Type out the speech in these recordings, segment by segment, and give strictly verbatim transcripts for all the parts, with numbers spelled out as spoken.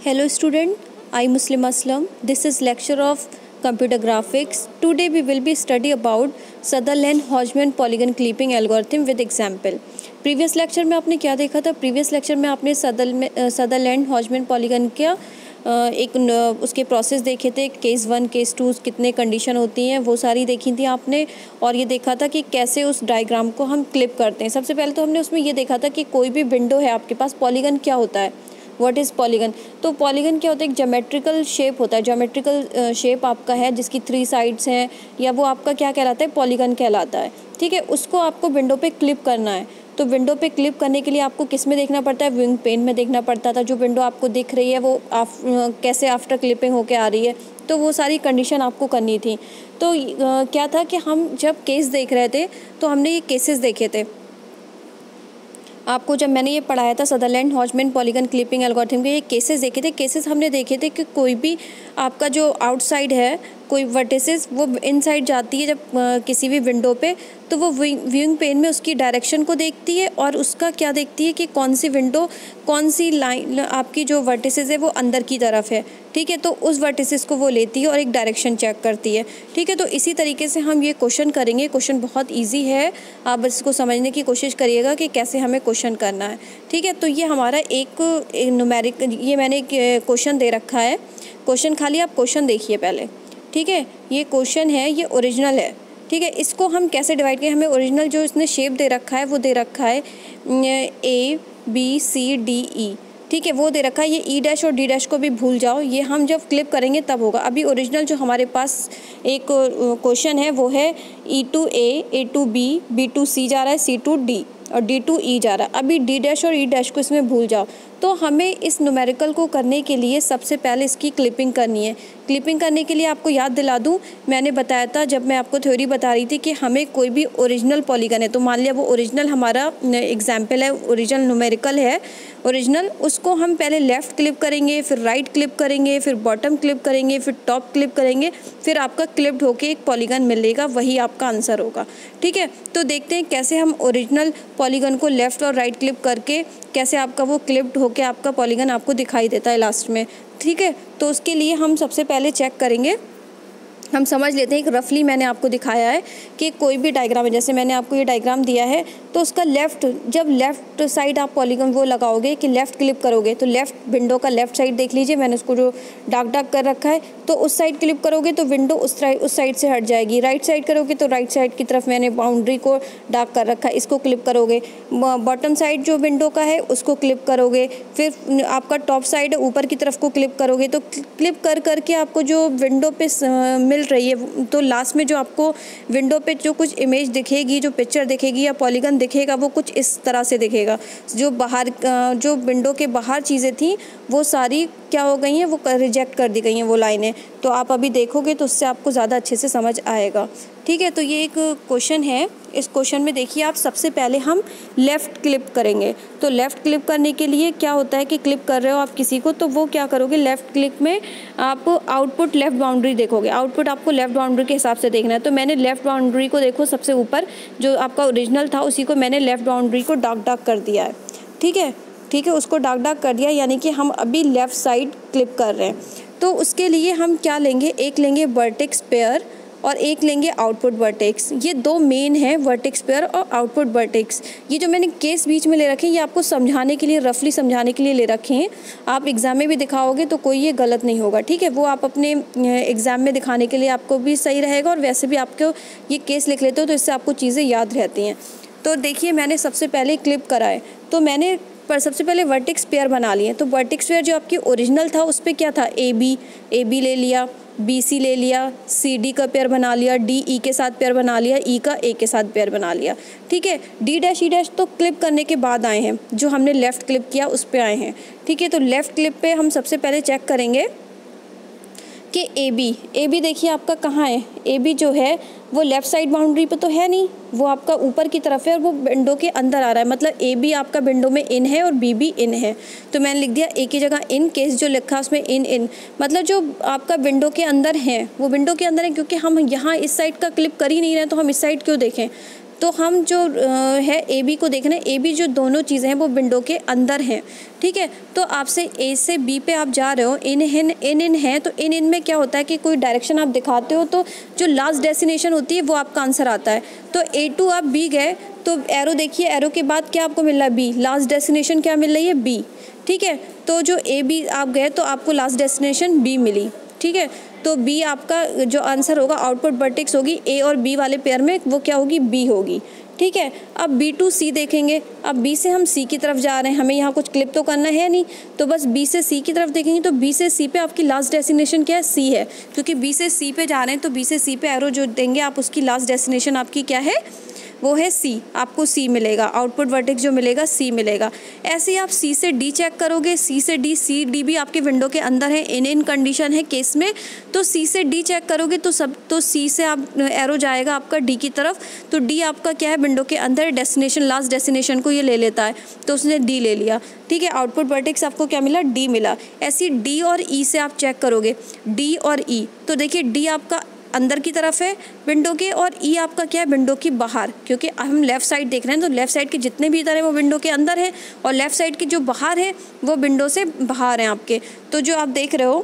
Hello student, I Muslim Aslam. This is lecture of computer graphics. Today we will be study about Sutherland-Hodgman polygon clipping algorithm with example. Previous lecture में आपने क्या देखा था? Previous lecture में आपने Sutherland-Hodgman polygon का एक उसके प्रोसेस देखे थे, केस वन केस टू कितने कंडीशन होती हैं वो सारी देखी थी आपने, और ये देखा था कि कैसे उस डायग्राम को हम क्लिप करते हैं। सबसे पहले तो हमने उसमें ये देखा था कि कोई भी विंडो है आपके पास, पॉलीगन क्या होता है, व्हाट इज़ पॉलीगन। तो पॉलीगन क्या होता है, एक ज्योमेट्रिकल शेप होता है। ज्योमेट्रिकल शेप आपका है जिसकी थ्री साइड्स हैं, या वो आपका क्या कहलाता है, पॉलीगन कहलाता है। ठीक है, उसको आपको विंडो पे क्लिप करना है। तो विंडो पे क्लिप करने के लिए आपको किस में देखना पड़ता है, व्यूइंग पेन में देखना पड़ता था। जो विंडो आपको दिख रही है वो आप कैसे आफ्टर क्लिपिंग होके आ रही है, तो वो सारी कंडीशन आपको करनी थी। तो आ, क्या था कि हम जब केस देख रहे थे तो हमने ये केसेस देखे थे आपको, जब मैंने ये पढ़ाया था सदरलैंड-हॉजमैन पॉलीगन क्लिपिंग एल्गोरिथम के, ये केसेस देखे थे। केसेस हमने देखे थे कि कोई भी आपका जो आउटसाइड है, कोई वर्टिसेस वो इनसाइड जाती है जब आ, किसी भी विंडो पे, तो वो व्यूइंग पेन में उसकी डायरेक्शन को देखती है और उसका क्या देखती है कि कौन सी विंडो, कौन सी लाइन आपकी जो वर्टिसेस है वो अंदर की तरफ है। ठीक है, तो उस वर्टिसेस को वो लेती है और एक डायरेक्शन चेक करती है। ठीक है, तो इसी तरीके से हम ये क्वेश्चन करेंगे। क्वेश्चन बहुत ईजी है, आप बस इसको समझने की कोशिश करिएगा कि कैसे हमें क्वेश्चन करना है। ठीक है, तो ये हमारा एक न्यूमेरिक, ये मैंने एक क्वेश्चन दे रखा है। क्वेश्चन खाली आप क्वेश्चन देखिए पहले। ठीक है, ये क्वेश्चन है, ये ओरिजिनल है। ठीक है, इसको हम कैसे डिवाइड करें, हमें ओरिजिनल जो इसने शेप दे रखा है वो दे रखा है A B C D E. ठीक है, वो दे रखा है। ये ई डैश और डी डैश को भी भूल जाओ, ये हम जब क्लिप करेंगे तब होगा। अभी ओरिजिनल जो हमारे पास एक क्वेश्चन है वो है E to A, A to B, B to C जा रहा है, सी टू डी और डी टू ई जा रहा है। अभी डी डैश और ई डैश को इसमें भूल जाओ। तो हमें इस न्यूमेरिकल को करने के लिए सबसे पहले इसकी क्लिपिंग करनी है। क्लिपिंग करने के लिए आपको याद दिला दूं, मैंने बताया था जब मैं आपको थ्योरी बता रही थी कि हमें कोई भी ओरिजिनल पॉलीगन है, तो मान लिया वो ओरिजिनल हमारा एग्जाम्पल है, ओरिजिनल न्यूमेरिकल है ओरिजिनल, उसको हम पहले लेफ़्ट क्लिप करेंगे, फिर राइट क्लिप करेंगे, फिर बॉटम क्लिप करेंगे, फिर टॉप क्लिप करेंगे, फिर आपका क्लिप्ड होके एक पॉलीगन मिलेगा, वही आपका आंसर होगा। ठीक है, तो देखते हैं कैसे हम ओरिजिनल पॉलीगन को लेफ़्ट और राइट क्लिप करके कैसे आपका वो क्लिप्ड होके आपका पॉलीगन आपको दिखाई देता है लास्ट में। ठीक है, तो उसके लिए हम सबसे पहले चेक करेंगे, हम समझ लेते हैं। एक रफली मैंने आपको दिखाया है कि कोई भी डायग्राम है, जैसे मैंने आपको ये डायग्राम दिया है, तो उसका लेफ़्ट, जब लेफ़्ट साइड आप पॉलीगन वो लगाओगे कि लेफ़्ट क्लिप करोगे, तो लेफ़्ट विंडो का लेफ़्ट साइड देख लीजिए, मैंने उसको जो डार्क डार्क कर रखा है, तो उस साइड क्लिप करोगे तो विंडो उस साइड उस साइड से हट जाएगी। राइट साइड करोगे तो राइट साइड की तरफ मैंने बाउंड्री को डार्क कर रखा है, इसको क्लिप करोगे। बॉटम साइड जो विंडो का है उसको क्लिप करोगे, फिर आपका टॉप साइड ऊपर की तरफ को क्लिप करोगे। तो क्लिप कर करके आपको जो विंडो पे मिल रही है, तो लास्ट में जो आपको विंडो पे जो कुछ इमेज दिखेगी, जो पिक्चर दिखेगी या पॉलीगन दिखेगा, वो कुछ इस तरह से दिखेगा। जो बाहर, जो विंडो के बाहर चीज़ें थी वो सारी क्या हो गई हैं, वो रिजेक्ट कर दी गई हैं वो लाइनें। तो आप अभी देखोगे तो उससे आपको ज़्यादा अच्छे से समझ आएगा। ठीक है, तो ये एक क्वेश्चन है। इस क्वेश्चन में देखिए आप, सबसे पहले हम लेफ़्ट क्लिप करेंगे। तो लेफ़्ट क्लिप करने के लिए क्या होता है कि क्लिप कर रहे हो आप किसी को, तो वो क्या करोगे, लेफ़्ट क्लिप में आप आउटपुट लेफ़्ट बाउंड्री देखोगे। आउटपुट आपको लेफ़्ट बाउंड्री के हिसाब से देखना है। तो मैंने लेफ़्ट बाउंड्री को देखो, सबसे ऊपर जो आपका ओरिजिनल था उसी को मैंने लेफ़्ट बाउंड्री को डार्क डार्क कर दिया है। ठीक है, ठीक है, उसको डार्क डार्क कर दिया, यानी कि हम अभी लेफ़्ट साइड क्लिप कर रहे हैं। तो उसके लिए हम क्या लेंगे, एक लेंगे वर्टेक्स पेयर और एक लेंगे आउटपुट वर्टेक्स। ये दो मेन है, वर्टेक्स पेयर और आउटपुट वर्टेक्स। ये जो मैंने केस बीच में ले रखे हैं, ये आपको समझाने के लिए, रफली समझाने के लिए ले रखे हैं। आप एग्ज़ाम में भी दिखाओगे तो कोई ये गलत नहीं होगा। ठीक है, वो आप अपने एग्ज़ाम में दिखाने के लिए आपको भी सही रहेगा, और वैसे भी आपको ये केस लिख लेते हो तो इससे आपको चीज़ें याद रहती हैं। तो देखिए, मैंने सबसे पहले क्लिप कराए, तो मैंने पर सबसे पहले वर्टेक्स पेयर बना लिए। तो वर्टेक्स पेयर जो आपकी ओरिजिनल था उस पर क्या था, ए बी, ए बी ले लिया, बी सी ले लिया, सी डी का पेयर बना लिया, डी ई के साथ पेयर बना लिया, ई का ए के साथ पेयर बना लिया। ठीक है, डी डैश ई डैश तो क्लिप करने के बाद आए हैं, जो हमने लेफ़्ट क्लिप किया उस पे आए हैं। ठीक है, तो लेफ़्ट क्लिप पे हम सबसे पहले चेक करेंगे कि ए बी, ए बी देखिए आपका कहाँ है, ए बी जो है वो लेफ़्ट साइड बाउंड्री पे तो है नहीं, वो आपका ऊपर की तरफ है और वो विंडो के अंदर आ रहा है। मतलब ए बी आपका विंडो में इन है और बी भी इन है, तो मैंने लिख दिया ए की जगह इन, केस जो लिखा उसमें इन इन, मतलब जो आपका विंडो के अंदर है वो विंडो के अंदर है, क्योंकि हम यहाँ इस साइड का क्लिप कर ही नहीं रहे हैं तो हम इस साइड क्यों देखें। तो हम जो है ए बी को देखना है, ए बी जो दोनों चीज़ें हैं वो विंडो के अंदर हैं, ठीक है। तो आपसे ए से बी पे आप जा रहे हो, इन इन इन इन है, तो इन इन में क्या होता है कि कोई डायरेक्शन आप दिखाते हो तो जो लास्ट डेस्टिनेशन होती है वो आपका आंसर आता है। तो ए टू आप बी गए तो एरो देखिए, एरो के बाद क्या आपको मिल रहा है, बी, लास्ट डेस्टिनेशन क्या मिल रही है, बी, ठीक है। तो जो ए बी आप गए तो आपको लास्ट डेस्टिनेशन बी मिली, ठीक है। तो बी आपका जो आंसर होगा, आउटपुट वर्टेक्स होगी ए और बी वाले पेयर में, वो क्या होगी, बी होगी, ठीक है। अब बी टू सी देखेंगे, अब बी से हम सी की तरफ जा रहे हैं, हमें यहाँ कुछ क्लिप तो करना है नहीं, तो बस बी से सी की तरफ देखेंगे तो बी से सी पे आपकी लास्ट डेस्टिनेशन क्या है, सी है, क्योंकि बी से सी पे जा रहे हैं तो बी से सी पे एरो जो देंगे आप, उसकी लास्ट डेस्टिनेशन आपकी क्या है, वो है सी, आपको सी मिलेगा, आउटपुट वर्टेक्स जो मिलेगा सी मिलेगा। ऐसे ही आप सी से डी चेक करोगे, सी से डी, सी डी भी आपके विंडो के अंदर है, इन इन कंडीशन है केस में, तो सी से डी चेक करोगे तो सब, तो सी से आप एरो जाएगा आपका डी की तरफ, तो डी आपका क्या है, विंडो के अंदर डेस्टिनेशन, लास्ट डेस्टिनेशन को ये ले लेता है, तो उसने डी ले लिया, ठीक है। आउटपुट वर्टेक्स आपको क्या मिला, डी मिला। ऐसी डी और ई से आप चेक करोगे, डी और ई, तो देखिए डी आपका अंदर की तरफ है विंडो के और ई आपका क्या है, विंडो की बाहर, क्योंकि हम लेफ़्ट साइड देख रहे हैं तो लेफ़्ट साइड के जितने भी इधर है वो विंडो के अंदर है और लेफ़्ट साइड की जो बाहर है वो विंडो से बाहर है आपके। तो जो आप देख रहे हो,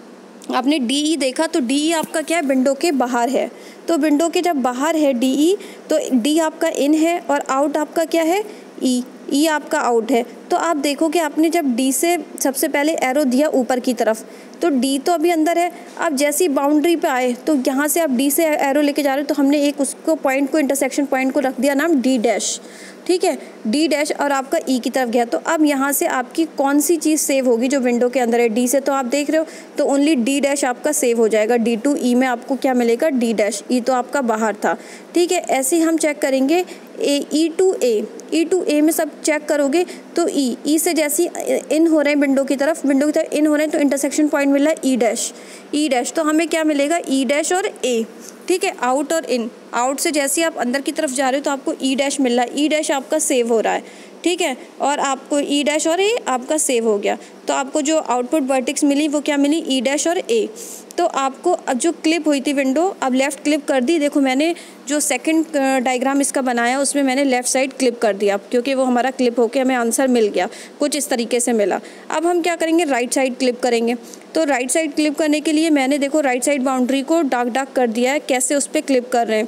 आपने डी ई देखा तो डी ई आपका क्या है, विंडो के बाहर है, तो विंडो के जब बाहर है डी ई, तो डी आपका इन है और आउट आपका क्या है, ई, ई आपका आउट है। तो आप देखोगे आपने जब डी से सबसे पहले एरो दिया ऊपर की तरफ, तो डी तो अभी अंदर है, आप जैसी बाउंड्री पे आए तो यहाँ से आप डी से एरो लेके जा रहे हो, तो हमने एक उसको पॉइंट को, इंटरसेक्शन पॉइंट को रख दिया नाम डी डैश, ठीक है, डी डैश, और आपका ई की तरफ गया। तो अब यहाँ से आपकी कौन सी चीज़ सेव होगी जो विंडो के अंदर है, डी से, तो आप देख रहे हो तो ओनली डी डैश आपका सेव हो जाएगा, डी टू ई में आपको क्या मिलेगा, डी डैश, ई तो आपका बाहर था, ठीक है। ऐसे ही हम चेक करेंगे ए, ई टू ए, ई टू ए में सब चेक करोगे तो ई, ई से जैसी इन हो रहे हैं विंडो की तरफ, विंडो की तरफ इन हो रहे हैं तो इंटरसेक्शन पॉइंट मिला है ई डैश, ई डैश, तो हमें क्या मिलेगा, ई डैश और ए, ठीक है। आउट और इन, आउट से जैसे आप अंदर की तरफ जा रहे हो तो आपको ई डैश मिल रहा है, ई डैश आपका सेव हो रहा है, ठीक है, और आपको ई डैश और ए आपका सेव हो गया, तो आपको जो आउटपुट वर्टेक्स मिली वो क्या मिली, ई डैश और ए। तो आपको अब जो क्लिप हुई थी विंडो, अब लेफ़्ट क्लिप कर दी, देखो मैंने जो सेकंड डायग्राम इसका बनाया उसमें मैंने लेफ़्ट साइड क्लिप कर दिया, क्योंकि वो हमारा क्लिप होके हमें आंसर मिल गया, कुछ इस तरीके से मिला। अब हम क्या करेंगे, राइट साइड क्लिप करेंगे। तो राइट साइड क्लिप करने के लिए मैंने देखो राइट साइड बाउंड्री को डार्क डार्क कर दिया है, कैसे उस पर क्लिप कर रहे हैं,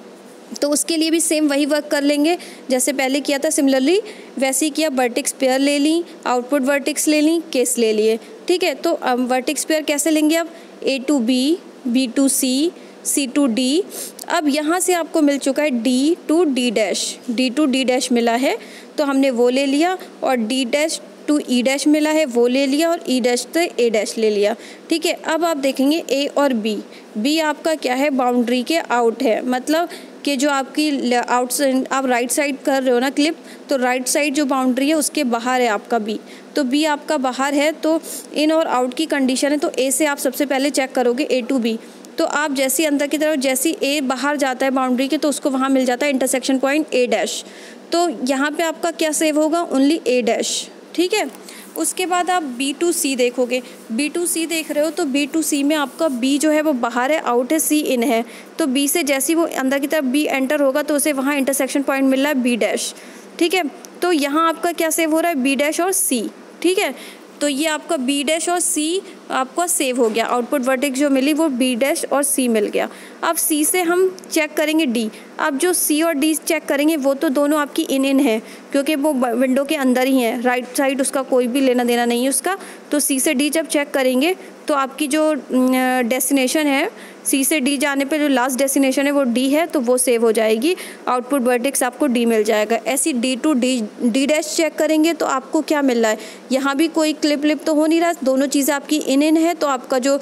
तो उसके लिए भी सेम वही वर्क कर लेंगे जैसे पहले किया था, सिमिलरली वैसे ही किया, वर्टेक्स पेयर ले ली, आउटपुट वर्टेक्स ले ली, केस ले लिए, ठीक है। तो वर्टेक्स पेयर कैसे लेंगे, अब A to B, B to C, C to D. अब यहाँ से आपको मिल चुका है D to D dash, D to D dash मिला है तो हमने वो ले लिया, और D dash to E dash मिला है वो ले लिया, और ई डैश से ए डैश ले लिया, ठीक है। अब आप देखेंगे ए और बी, बी आपका क्या है, बाउंड्री के आउट है, मतलब कि जो आपकी आउट साइड, आप राइट साइड कर रहे हो ना क्लिप, तो राइट साइड जो बाउंड्री है उसके बाहर है आपका बी, तो बी आपका बाहर है, तो इन और आउट की कंडीशन है, तो ए से आप सबसे पहले चेक करोगे ए टू बी, तो आप जैसी अंदर की तरफ, जैसी ए बाहर जाता है बाउंड्री के, तो उसको वहाँ मिल जाता है इंटरसेक्शन पॉइंट ए डैश, तो यहाँ पे आपका क्या सेव होगा, ओनली ए डैश, ठीक है। उसके बाद आप बी टू सी देखोगे, बी टू सी देख रहे हो तो बी टू सी में आपका बी जो है वो बाहर है, आउट है, सी इन है, तो बी से जैसी वो अंदर की तरफ बी एंटर होगा तो उसे वहाँ इंटरसेक्शन पॉइंट मिल रहा है बी डैश, ठीक है। तो यहाँ आपका क्या सेव हो रहा है, बी डैश और सी, ठीक है। तो ये आपका बी डैश और सी आपका सेव हो गया, आउटपुट वर्टेक्स जो मिली वो बी डैश और सी मिल गया। अब सी से हम चेक करेंगे डी, अब जो सी और डी चेक करेंगे वो तो दोनों आपकी इन इन है, क्योंकि वो विंडो के अंदर ही है, राइट साइड उसका कोई भी लेना देना नहीं है उसका, तो सी से डी जब चेक करेंगे तो आपकी जो डेस्टिनेशन है, सी से डी जाने पे जो लास्ट डेस्टिनेशन है वो डी है, तो वो सेव हो जाएगी, आउटपुट वर्टेक्स आपको डी मिल जाएगा। ऐसी D to D D dash check करेंगे तो आपको क्या मिल रहा है, यहाँ भी कोई क्लिप क्लिप तो हो नहीं रहा, दोनों चीज़ें आपकी इन इन है, तो आपका जो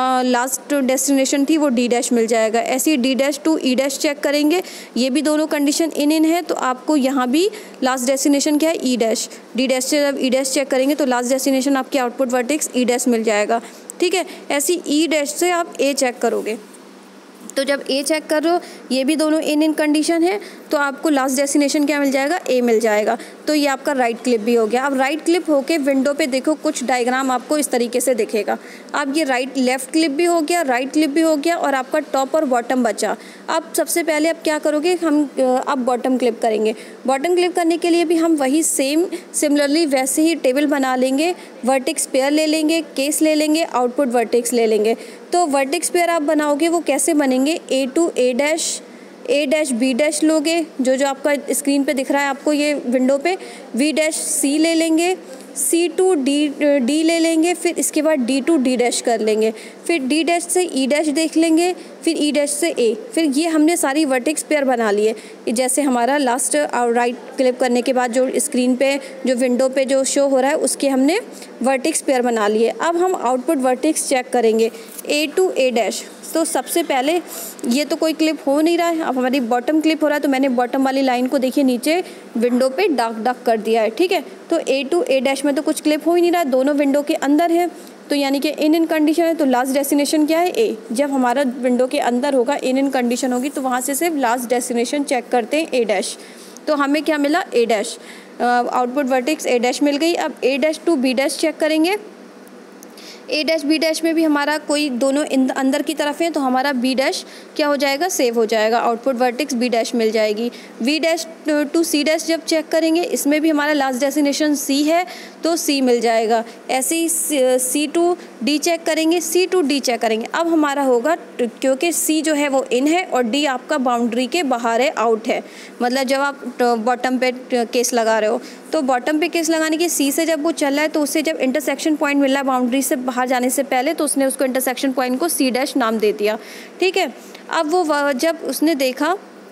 लास्ट डेस्टिनेशन थी वो डी डैश मिल जाएगा। ऐसे ही D dash to E dash check करेंगे, ये भी दोनों कंडीशन इन इन है, तो आपको यहाँ भी लास्ट डेस्टिनेशन क्या है, ई डैश, डी डैश से जब ई डैश चेक करेंगे तो लास्ट डेस्टिनेशन आपकी आउटपुट वर्टेक्स ई डैश मिल जाएगा, ठीक है। ऐसी ई डैश से आप ए चेक करोगे तो जब ए चेक कर रहे हो ये भी दोनों इन इन कंडीशन है तो आपको लास्ट डेस्टिनेशन क्या मिल जाएगा, ए मिल जाएगा। तो ये आपका राइट क्लिप भी हो गया। अब राइट क्लिप होके विंडो पे देखो कुछ डायग्राम आपको इस तरीके से दिखेगा। अब ये राइट लेफ्ट क्लिप भी हो गया, राइट क्लिप भी हो गया और आपका टॉप और बॉटम बचा। अब सबसे पहले अब क्या करोगे, हम अब बॉटम क्लिप करेंगे। बॉटम क्लिप करने के लिए भी हम वही सेम सिमिलरली वैसे ही टेबल बना लेंगे, वर्टेक्स पेयर ले लेंगे, केस ले लेंगे, आउटपुट वर्टेक्स ले लेंगे। तो वर्टेक्स पेयर आप बनाओगे वो कैसे बनेंगे, A to A dash, A dash B dash लोगे, जो जो आपका स्क्रीन पे दिख रहा है आपको ये विंडो पे, वी डैश सी ले लेंगे, सी टू डी डी ले लेंगे, फिर इसके बाद डी टू डी डैश कर लेंगे, फिर डी डैश से ई डैश देख लेंगे, फिर ई डैश से ए। फिर ये हमने सारी वर्टेक्स पेयर बना लिए। जैसे हमारा लास्ट राइट क्लिप करने के बाद जो स्क्रीन पे जो विंडो पे जो शो हो रहा है उसके हमने वर्टेक्स पेयर बना लिए। अब हम आउटपुट वर्टेक्स चेक करेंगे, ए टू ए डैश। तो सबसे पहले ये तो कोई क्लिप हो नहीं रहा है, अब हमारी बॉटम क्लिप हो रहा है तो मैंने बॉटम वाली लाइन को देखिए नीचे विंडो पे डार्क डार्क कर दिया है, ठीक है। तो ए टू ए डैश में तो कुछ क्लिप हो ही नहीं रहा है, दोनों विंडो के अंदर है, तो यानी कि इन इन कंडीशन है। तो लास्ट डेस्टिनेशन क्या है, ए। जब हमारा विंडो के अंदर होगा, इन इन कंडीशन होगी, तो वहाँ से सिर्फ लास्ट डेस्टिनेशन चेक करते हैं, ए डैश। तो हमें क्या मिला, A dash, output vertex A dash मिल गई। अब A dash to B dash check करेंगे। ए डैश बी डैश में भी हमारा कोई दोनों अंदर की तरफ है तो हमारा बी डैश क्या हो जाएगा, सेव हो जाएगा, आउटपुट वर्टेक्स बी डैश मिल जाएगी। B dash to C dash जब चेक करेंगे इसमें भी हमारा लास्ट डेस्टिनेशन सी है तो सी मिल जाएगा। ऐसे ही सी टू डी चेक करेंगे, सी टू डी चेक करेंगे। अब हमारा होगा, क्योंकि सी जो है वो इन है और डी आपका बाउंड्री के बाहर है, आउट है। मतलब जब आप बॉटम पे केस लगा रहे हो तो बॉटम पे केस लगाने के सी से जब वो चल रहा है तो उससे जब इंटरसेक्शन पॉइंट मिला बाउंड्री से बाहर जाने से पहले तो उसने उसको इंटरसेक्शन पॉइंट को सी डैश नाम दे दिया, ठीक है। अब वो जब उसने देखा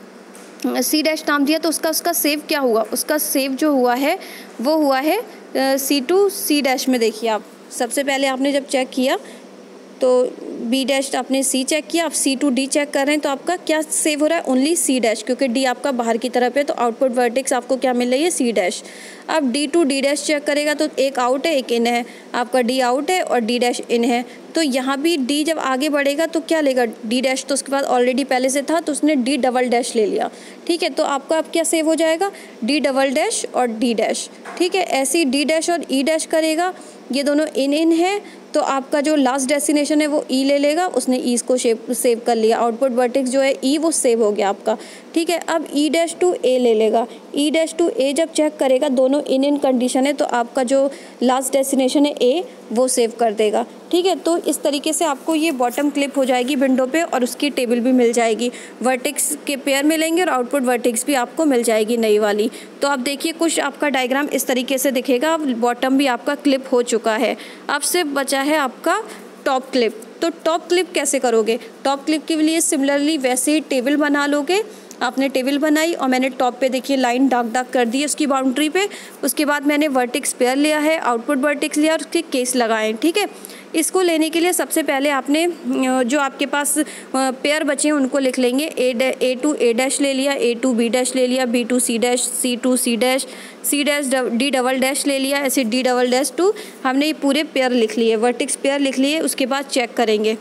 सी डैश नाम दिया तो उसका उसका सेव क्या हुआ, उसका सेव जो हुआ है वो हुआ है सी टू सी डैश में। देखिए आप सबसे पहले आपने जब चेक किया तो बी डैश आपने सी चेक किया, आप सी टू डी चेक कर रहे हैं तो आपका क्या सेव हो रहा है, ओनली सी डैश, क्योंकि डी आपका बाहर की तरफ है तो आउटपुट वर्टेक्स आपको क्या मिल रही है, सी डैश। अब D to D dash check करेगा तो एक आउट है एक इन है, आपका डी आउट है और डी डैश इन है। तो यहाँ भी डी जब आगे बढ़ेगा तो क्या लेगा, डी डैश तो उसके बाद ऑलरेडी पहले से था तो उसने डी डबल डैश ले लिया, ठीक है। तो आपका अब क्या सेव हो जाएगा, डी डबल डैश और डी डैश, ठीक है। ऐसे ही डी डैश और ई डैश करेगा, ये दोनों इन इन है तो आपका जो लास्ट डेस्टिनेशन है वो ई ले लेगा, उसने ई को सेव सेव कर लिया, आउटपुट वर्टेक्स जो है ई वो सेव हो गया आपका, ठीक है। अब ई डैश टू ए ले लेगा, ई डैश टू ए जब चेक करेगा दोनों इन इन कंडीशन है तो आपका जो लास्ट डेस्टिनेशन है ए वो सेव कर देगा, ठीक है। तो इस तरीके से आपको ये बॉटम क्लिप हो जाएगी विंडो पे और उसकी टेबल भी मिल जाएगी, वर्टेक्स के पेयर मिलेंगे और आउटपुट वर्टेक्स भी आपको मिल जाएगी नई वाली। तो आप देखिए कुछ आपका डायग्राम इस तरीके से दिखेगा। अब बॉटम भी आपका क्लिप हो चुका है, अब सिर्फ बचा है आपका टॉप क्लिप। तो टॉप क्लिप कैसे करोगे, टॉप क्लिप के लिए सिमिलरली वैसे ही टेबल बना लोगे। आपने टेबल बनाई और मैंने टॉप पे देखिए लाइन डार्क डार्क कर दी है उसकी बाउंड्री पे, उसके बाद मैंने वर्टेक्स पेयर लिया है, आउटपुट वर्टेक्स लिया और उसके केस लगाए, ठीक है। इसको लेने के लिए सबसे पहले आपने जो आपके पास पेयर बचे हैं उनको लिख लेंगे, ए ए टू ए डैश ले लिया, ए टू बी डैश ले लिया, B to C dash, C to C dash, C dash D double dash ले लिया, ऐसे डी डबल डैश टू, हमने ये पूरे पेयर लिख लिए, वर्टेक्स पेयर लिख लिए। उसके बाद चेक करेंगे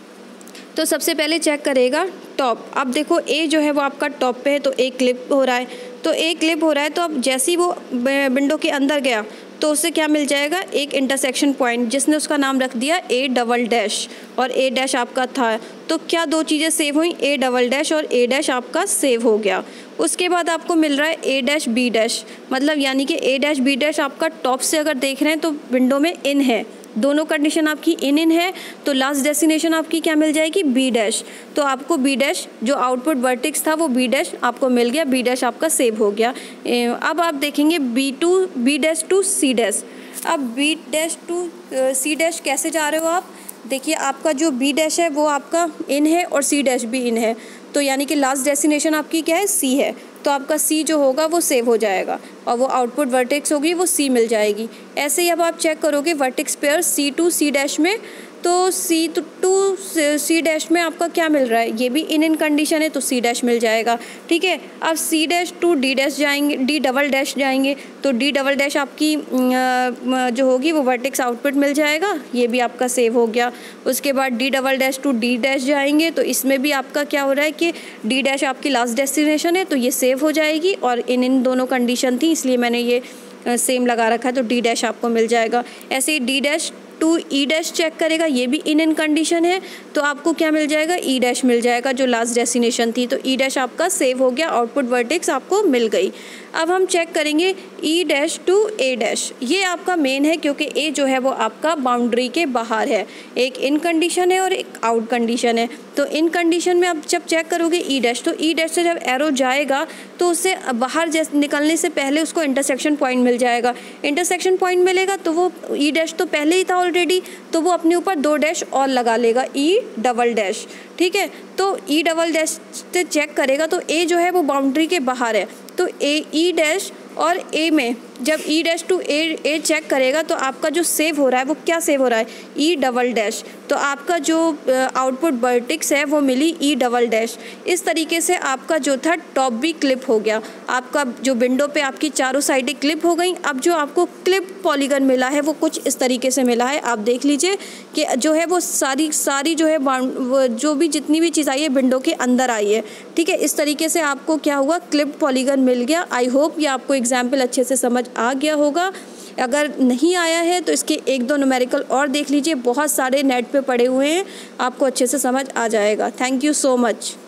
तो सबसे पहले चेक करेगा टॉप। अब देखो ए जो है वो आपका टॉप पे है तो ए क्लिप हो रहा है, तो ए क्लिप हो रहा है तो अब जैसे ही वो विंडो के अंदर गया तो उससे क्या मिल जाएगा, एक इंटरसेक्शन पॉइंट जिसने उसका नाम रख दिया ए डबल डैश और ए डैश आपका था। तो क्या दो चीज़ें सेव हुई, ए डबल डैश और ए डैश आपका सेव हो गया। उसके बाद आपको मिल रहा है ए डैश बी डैश, मतलब यानी कि ए डैश बी डैश आपका टॉप से अगर देख रहे हैं तो विंडो में इन है, दोनों कंडीशन आपकी इन इन है तो लास्ट डेस्टिनेशन आपकी क्या मिल जाएगी, बी डैश। तो आपको बी डैश जो आउटपुट वर्टेक्स था वो बी डैश आपको मिल गया, बी डैश आपका सेव हो गया। अब आप देखेंगे B to B dash to C dash. अब B dash to C dash कैसे जा रहे हो आप, देखिए आपका जो बी डैश है वो आपका इन है और सी डैश भी इन है, तो यानी कि लास्ट डेस्टिनेशन आपकी क्या है, सी है। तो आपका सी जो होगा वो सेव हो जाएगा और वो आउटपुट वर्टेक्स होगी वो सी मिल जाएगी। ऐसे ही अब आप चेक करोगे vertex pair C to C dash में, तो तो सी टू सी डैश में आपका क्या मिल रहा है, ये भी इन इन कंडीशन है तो सी डैश मिल जाएगा। ठीक है, अब C dash to D dash जाएंगे, डी डबल डैश जाएंगे तो डी डबल डैश आपकी जो होगी वो वर्टेक्स आउटपुट मिल जाएगा, ये भी आपका सेव हो गया। उसके बाद D double dash to D dash जाएंगे तो इसमें भी आपका क्या हो रहा है कि डी डैश आपकी लास्ट डेस्टिनेशन है तो ये सेव हो जाएगी, और इन इन दोनों कंडीशन थी इसलिए मैंने ये सेम लगा रखा है तो डी डैश आपको मिल जाएगा। ऐसे ही D dash to E dash check करेगा, ये भी इन इन कंडीशन है तो आपको क्या मिल जाएगा, ई डैश मिल जाएगा जो लास्ट डेस्टिनेशन थी, तो ई डैश आपका सेव हो गया, आउटपुट वर्टेक्स आपको मिल गई। अब हम चेक करेंगे E dash to A dash, ये आपका मेन है क्योंकि ए जो है वो आपका बाउंड्री के बाहर है, एक इन कंडीशन है और एक आउट कंडीशन है। तो इन कंडीशन में आप जब चेक करोगे ई डैश, तो ई डैश से जब एरो जाएगा तो उससे बाहर जैसे निकलने से पहले उसको इंटरसेक्शन पॉइंट मिल जाएगा, इंटरसेक्शन पॉइंट मिलेगा तो वो ई डैश तो पहले ही था ऑलरेडी, तो वो अपने ऊपर दो डैश और लगा लेगा, ई डबल डैश। ठीक है, तो ई डबल डैश से चेक करेगा तो ए जो है वो बाउंड्री के बाहर है, तो ए ई डैश और ए में जब E dash to A A check करेगा तो आपका जो सेव हो रहा है वो क्या सेव हो रहा है, ई डबल डैश, तो आपका जो आउटपुट वर्टेक्स है वो मिली ई डबल डैश। इस तरीके से आपका जो था टॉप भी क्लिप हो गया, आपका जो विंडो पे आपकी चारों साइडें क्लिप हो गई। अब जो आपको क्लिप पॉलीगन मिला है वो कुछ इस तरीके से मिला है, आप देख लीजिए कि जो है वो सारी सारी जो है जो भी जितनी भी चीज़ आई है विंडो के अंदर आई है। ठीक है, इस तरीके से आपको क्या हुआ, क्लिप पॉलीगन मिल गया। आई होप ये आपको एग्जाम्पल अच्छे से समझ आ गया होगा। अगर नहीं आया है तो इसके एक दो न्यूमेरिकल और देख लीजिए, बहुत सारे नेट पे पड़े हुए हैं, आपको अच्छे से समझ आ जाएगा। Thank you so much.